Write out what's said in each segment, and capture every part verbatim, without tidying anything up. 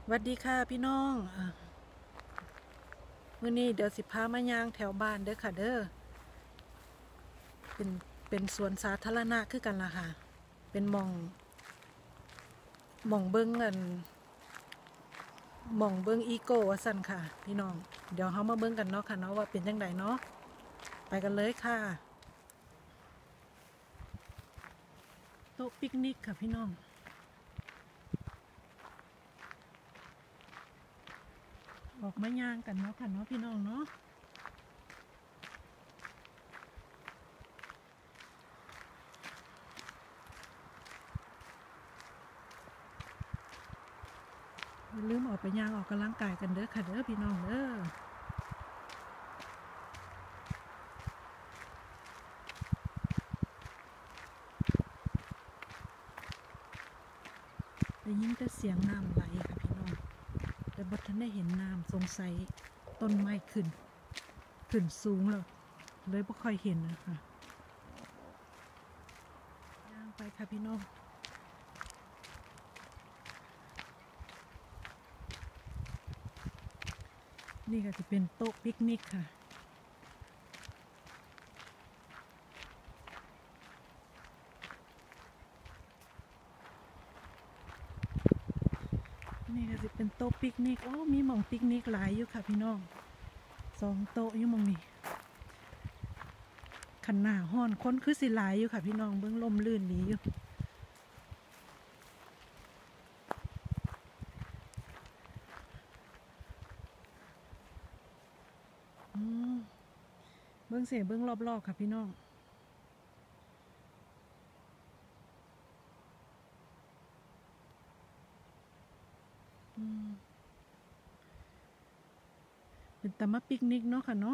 วัสดีค่ะพี่น้องมื้อนี้เดี๋ยวสิพามาย่างแถวบ้านเด้อค่ะเด้อเป็นเป็นสวนสาธารณะคือกันล่ะค่ะเป็นหม่องหม่องเบิ้งกันหม่องเบิ้งอีโก้ว่าสั่นค่ะพี่น้องเดี๋ยวเฮามาเบิ้งกันเนาะค่ะเนาะว่าเป็นจังไดเนาะไปกันเลยค่ะโต๊ะปิกนิกค่ะพี่น้องออกมาย่างกันเนาะค่ะเนาะพี่น้องเนาะอย่าลืมออกไปย่างออกกำลังกายกันเด้อค่ะเด้อพี่น้องเด้อได้ยินแต่เสียงน้ำไหลค่ะพี่น้องแต่บ่ทันได้เห็นน้ำสงสัยต้นไม้ขึ้นขึ้นสูงแล้วเลยบ่ค่อยเห็นนะคะย่างไปค่ะพี่น้องนี่ก็จะเป็นโต๊ะปิกนิกค่ะนี่ก็จะเป็นโต๊ะปิกนิกโอ้มีหม่องปิกนิกหลายอยู่ค่ะพี่น้องสองโต๊ะอยู่หม่องนี้ขันหน้าห้อนคนคือสิหลายอยู่ค่ะพี่น้องเบื้องลมลื่นดีอยู่อืมเบื้องเสียเบื้องรอบๆค่ะพี่น้องอืมเป็นตะมาปิกนิกเนาะค่ะเนาะ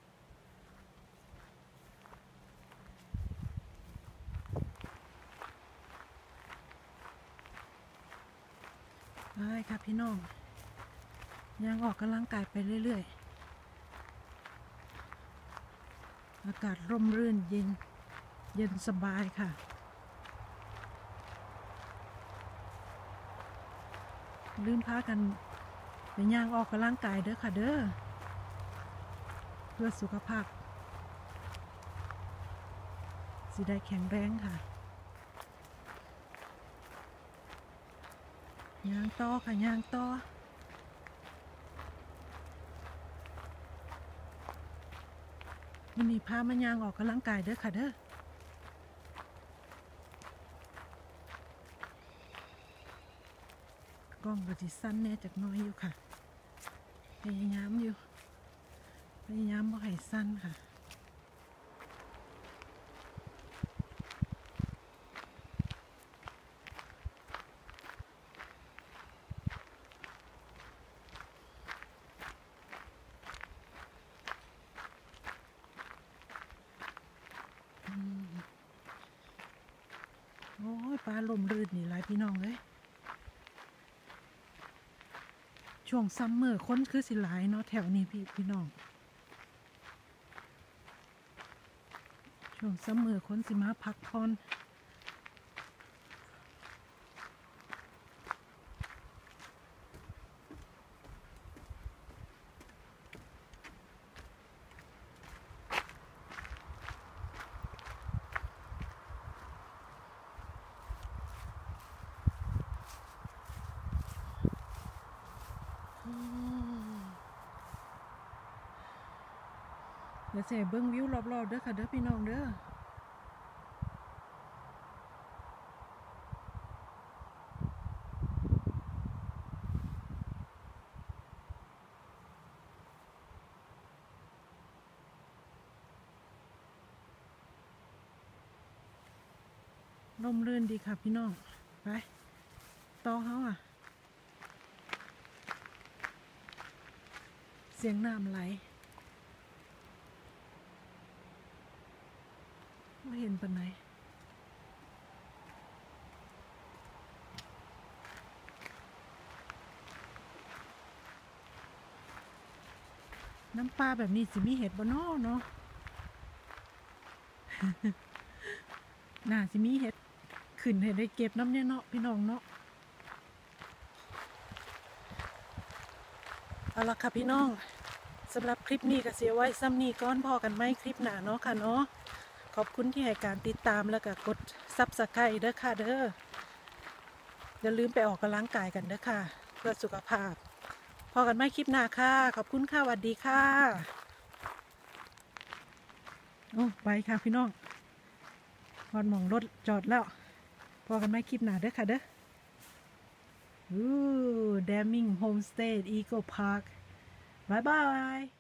ไปค่ะพี่น้องย่างออกกำลังกายไปเรื่อยๆอากาศร่มรื่นเย็นเย็นสบายค่ะลืมพากันไปย่างออกกำลังกายเด้อค่ะเด้อเพื่อสุขภาพสิได้แข็งแรงค่ะย่างต่อค่ะย่างต่อวันนี้พามาย่างออกกำลังกายเด้อค่ะเด้อกล้องก็สิสั้นแน่จากน้อยอยู่ค่ะพยายามอยู่พยายามบ่ให้สั้นค่ะโอ้ยปลาลมรื่นนี่หลายพี่น้องเลยช่วงซัมเมอร์คนคือสิหลายเนาะแถวนี้พี่พี่น้องช่วงซัมเมอร์คนสิมาพักผ่อนเดี๋ยวเสียเบิ้งวิวรอบๆเด้อค่ะเด้อพี่น้องเด้อลมรื่นดีค่ะพี่น้องไปต่อเขาอ่ะเสียงน้ำไหลไม่เห็นปานไหนน้ำปลาแบบนี้สิมีเห็ดบ่น้อเนาะ น่าสิมีเห็ดขึ้นให้ได้เก็บน้ำเนี่ยเนาะพี่น้องเนาะเอาละค่ะพี่น้องสำหรับคลิปนี้ก็เสียไว้ซ้ำนี้ก้อนพอกันไหมคลิปหน้าเนาะค่ะเนาะขอบคุณที่ให้การติดตามแล้วก็กดซับสไครต์เด้อค่ะเด้ออย่าลืมไปออกกำลังกายกันเด้อค่ะเพื่อสุขภาพพอกันไหมคลิปหน้าค่ะขอบคุณค่ะสวัสดีค่ะโอ้ไปค่ะพี่น้องพอดมองรถจอดแล้วพอกันไหมคลิปหน้าเด้อค่ะเด้ออู้ Damming Homestay Eco Park บายบาย